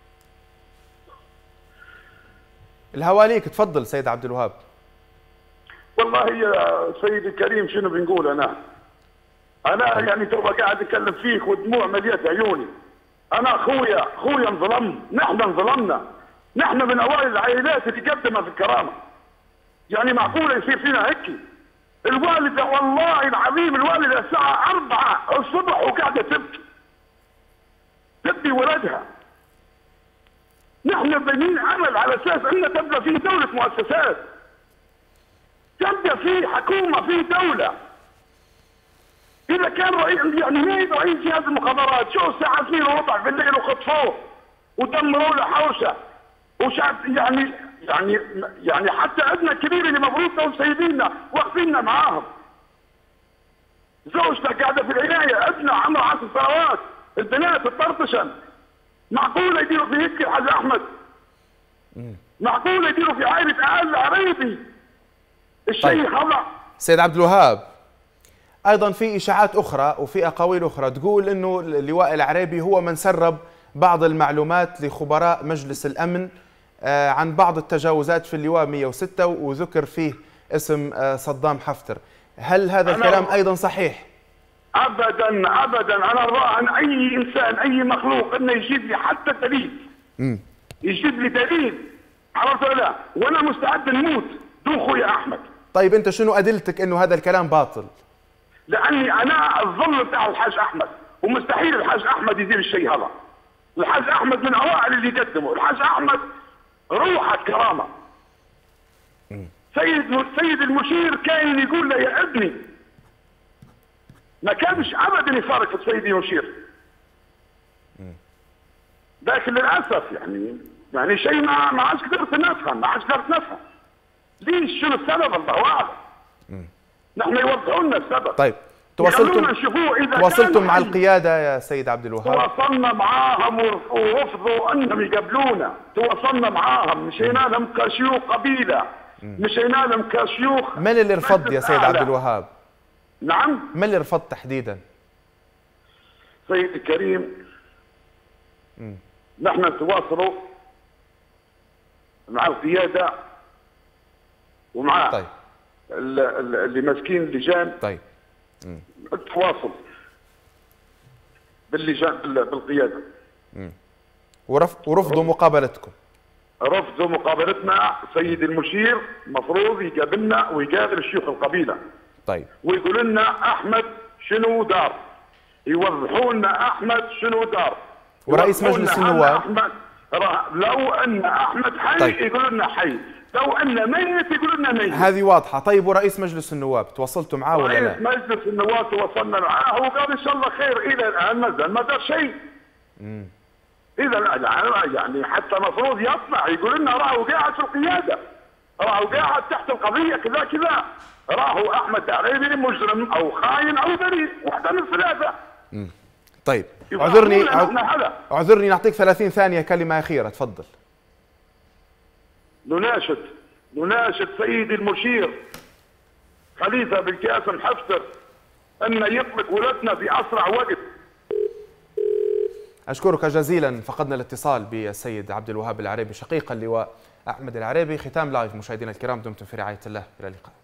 الهواليك، تفضل سيد عبد الوهاب. والله يا سيدي الكريم شنو بنقول أنا يعني تو قاعد أتكلم فيك ودموع مليت عيوني. أنا أخويا انظلم، نحن انظلمنا، نحن من أوائل العائلات اللي قدمها في الكرامة. يعني معقولة يصير فينا هيك؟ الوالدة والله العظيم الوالدة الساعة 4 الصبح وقاعدة تبكي ولدها. نحن بنين عمل على اساس ان تبقى في دولة مؤسسات، تبقى في حكومة، في دولة. اذا كان يعني مين رئيس جهاز المخابرات شو الساعة 2:15 بالليل وخطفوه ودمروا له حوشة وشعب يعني حتى ابننا الكبير اللي مبروك لهم سايبيننا واقفيننا معاهم. زوجته قاعدة في العناية، ابنه عمره 10 سنوات، البنات الطرطشن. معقولة يديروا في هيك الحاج أحمد؟ معقولة يديروا في عائلة آل عريبي؟ الشيء هذا. سيد عبد الوهاب، أيضا في إشاعات أخرى وفي أقاويل أخرى تقول أنه اللواء العريبي هو من سرب بعض المعلومات لخبراء مجلس الأمن عن بعض التجاوزات في اللواء 106 وذكر فيه اسم صدام حفتر. هل هذا الكلام أيضا صحيح؟ ابدا انا راهن اي انسان اي مخلوق انه يجيب لي حتى دليل، يجيب لي دليل، عرفت ولا لا؟ وانا مستعد نموت دون خويا احمد. طيب انت شنو ادلتك انه هذا الكلام باطل؟ لاني انا الظل بتاع الحاج احمد، ومستحيل الحاج احمد يدير الشيء هذا. الحاج احمد من اوائل اللي يقدمه، الحاج احمد روح الكرامه. سيد المشير كان يقول له يا ابني، ما كانش ابدا يفارق السيد المشير. لكن للاسف يعني شيء ما عادش قدرت نفهم، ليش شنو السبب؟ الله اعلم. نحن يوضحوا لنا السبب. طيب تواصلتم مع القياده يا سيد عبد الوهاب؟ تواصلنا معاهم ورفضوا انهم يقبلونا، تواصلنا معاهم، مشينا لهم كشيوخ قبيله، مشينا لهم كشيوخ. من اللي رفض يا سيد عبد الوهاب؟ نعم؟ من اللي رفض تحديدا؟ سيدي الكريم نحن نتواصلوا مع القيادة ومع طيب اللي ماسكين اللجان. طيب التواصل باللجان بالقيادة. ورفضوا مقابلتكم؟ رفضوا مقابلتنا. سيد المشير مفروض يقابلنا ويقابل شيوخ القبيلة. طيب ويقول لنا احمد شنو دار، يوضحوا لنا احمد شنو دار. ورئيس مجلس النواب لو ان احمد حي طيب. يقول لنا حي، لو ان ميت يقول لنا ميت. هذه واضحه. طيب ورئيس مجلس النواب تواصلتوا معاه ولا لا؟ رئيس مجلس النواب تواصلنا معاه وقال ان شاء الله خير. الى الان ما دار شيء. اذا يعني حتى المفروض يطلع يقول لنا راهو قاعد في القياده، راهو قاعد تحت القضيه كذا كذا، راهو احمد عريبي مجرم او خاين او بريء، واحده من الثلاثه. طيب اعذرني نعطيك 30 ثانيه كلمه اخيره، تفضل. نناشد سيدي المشير خليفه بن قاسم حفتر ان يطلق ولدنا في اسرع وقت. اشكرك جزيلا. فقدنا الاتصال بالسيد عبد الوهاب العريبي شقيق اللواء احمد العريبي. ختام لايف مشاهدينا الكرام، دمتم في رعايه الله، الى اللقاء.